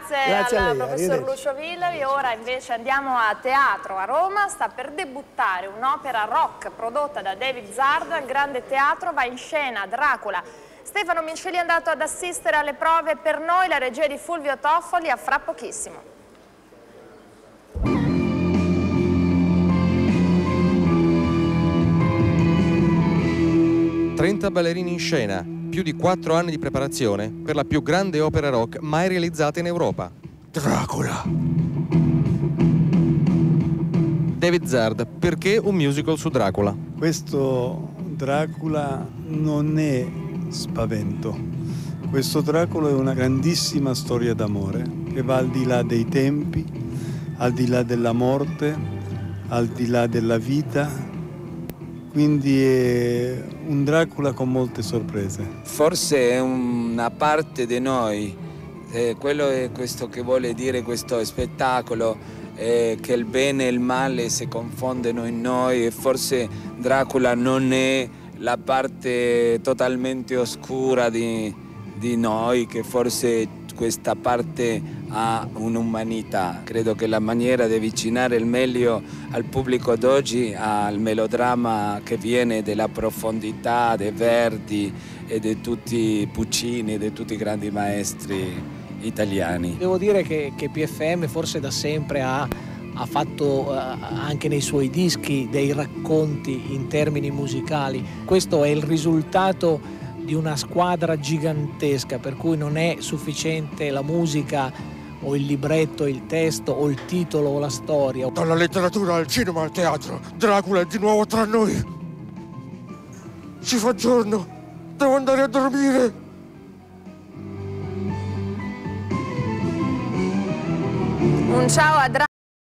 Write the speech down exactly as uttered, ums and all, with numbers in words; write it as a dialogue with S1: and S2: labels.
S1: grazie,
S2: grazie
S1: al
S2: lei,
S1: professor Lucio Villari. Ora invece andiamo a teatro. A Roma sta per debuttare un'opera rock prodotta da David Zard al Grande Teatro. Va in scena Dracula. Stefano Minceli è andato ad assistere alle prove. Per noi la regia di Fulvio Toffoli. A fra pochissimo.
S3: trenta ballerini in scena, più di quattro anni di preparazione per la più grande opera rock mai realizzata in Europa.
S2: Dracula.
S3: David Zard, perché un musical su Dracula?
S4: Questo Dracula non è spavento. Questo Dracula è una grandissima storia d'amore che va al di là dei tempi, al di là della morte, al di là della vita. Quindi è un Dracula con molte sorprese.
S5: Forse è una parte di noi, eh, quello è questo che vuole dire questo spettacolo, eh, che il bene e il male si confondono in noi e forse Dracula non è la parte totalmente oscura di, di noi, che forse questa parte ha un'umanità. Credo che la maniera di avvicinare il meglio al pubblico d'oggi al melodramma che viene dalla profondità dei Verdi e di tutti Puccini, di tutti i grandi maestri italiani.
S6: Devo dire che, che P F M forse da sempre ha, ha fatto eh, anche nei suoi dischi dei racconti in termini musicali. Questo è il risultato di una squadra gigantesca, per cui non è sufficiente la musica o il libretto, il testo o il titolo o la storia.
S2: Dalla letteratura al cinema al teatro, Dracula è di nuovo tra noi. Si fa giorno, devo andare a dormire.
S1: Un ciao a Dracula.